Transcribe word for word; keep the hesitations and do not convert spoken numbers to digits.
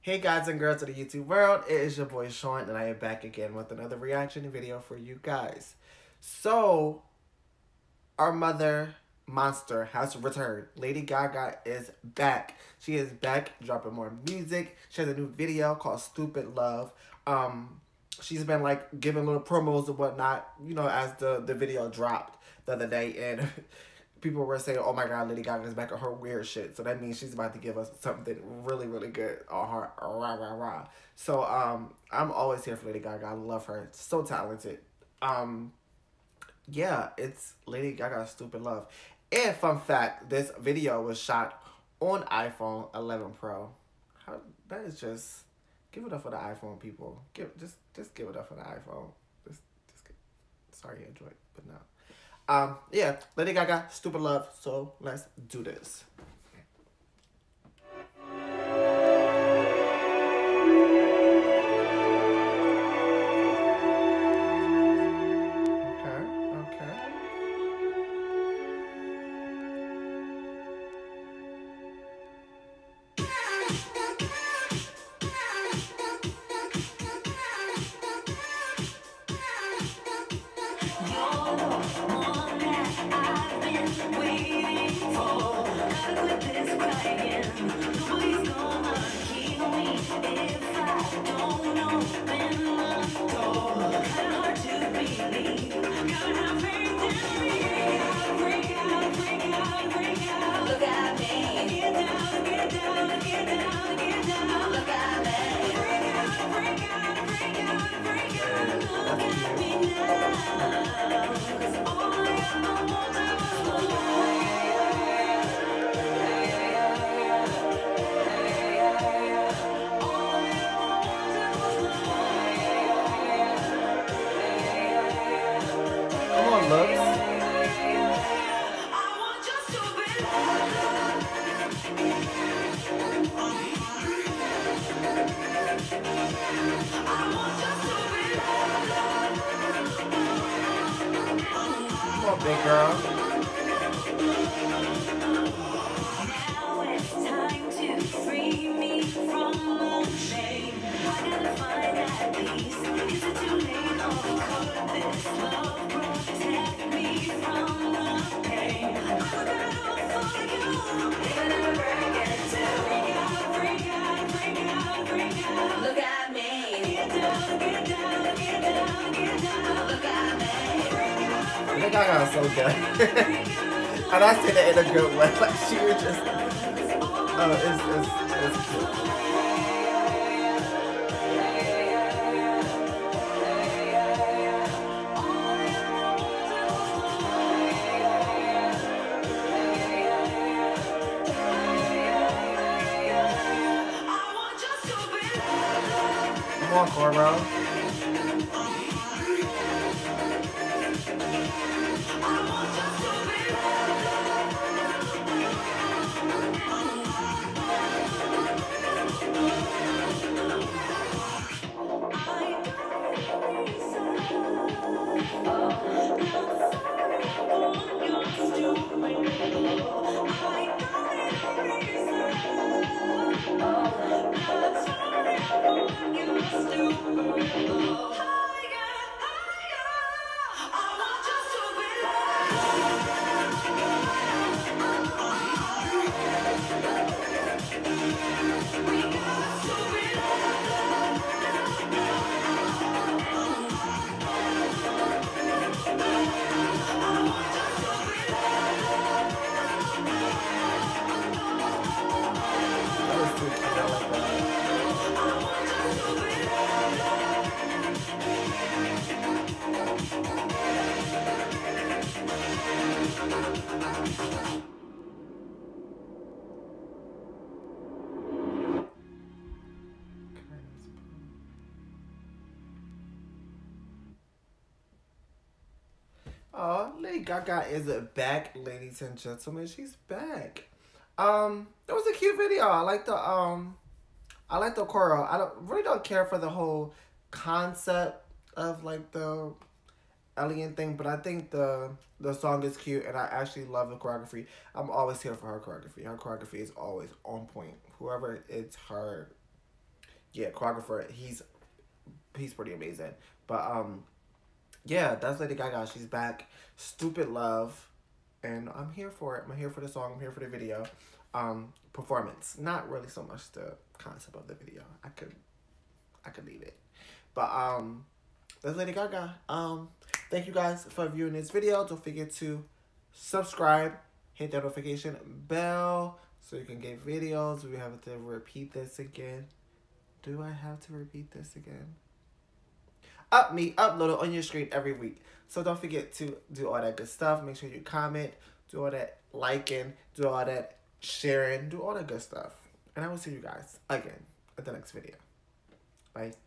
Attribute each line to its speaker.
Speaker 1: Hey guys and girls of the YouTube world, it is your boy Sean and I am back again with another reaction video for you guys. So, our mother monster has returned. Lady Gaga is back. She is back dropping more music. She has a new video called Stupid Love. Um, she's been like giving little promos and whatnot, you know, as the, the video dropped the other day, and people were saying, oh my god, Lady Gaga is back on her weird shit. So that means she's about to give us something really, really good on her rah rah rah. So um I'm always here for Lady Gaga. I love her. So talented. Um yeah, it's Lady Gaga's Stupid Love. And fun fact, this video was shot on iPhone eleven Pro. How that is just give it up for the iPhone people. Give just just give it up for the iPhone. Just just give, sorry Android, but no. Um, yeah, Lady Gaga, Stupid Love, so let's do this. Okay, okay. Come on, looks. Come on, big girl.
Speaker 2: Now it's time to free me from the shame. I gotta find that peace. Is it too late or could this love protect me from the pain? I look out for you, even if I break it too. Freak out, freak out, freak out, freak out. Look at me. Get down, get down, get down, get down. Look at me.
Speaker 1: Lady Gaga is so good. And I say that in a good way. Like, she was just, oh, it's, it's, it's cute. Come on, Coro. Oh, Lady Gaga is back, ladies and gentlemen. She's back. Um, it was a cute video. I like the um, I like the choral. I don't really don't care for the whole concept of like the alien thing, but I think the the song is cute, and I actually love the choreography. I'm always here for her choreography. Her choreography is always on point. Whoever it's her yeah, choreographer. He's he's pretty amazing. But um, yeah, that's Lady Gaga. She's back. Stupid Love, and I'm here for it. I'm here for the song. I'm here for the video. Um, performance. Not really so much the concept of the video. I could I could leave it. But um, that's Lady Gaga. Um, thank you guys for viewing this video. Don't forget to subscribe, hit that notification bell so you can get videos. We have to repeat this again. Do I have to repeat this again? Up me, upload it on your screen every week. So don't forget to do all that good stuff. Make sure you comment, do all that liking, do all that sharing, do all that good stuff. And I will see you guys again at the next video. Bye.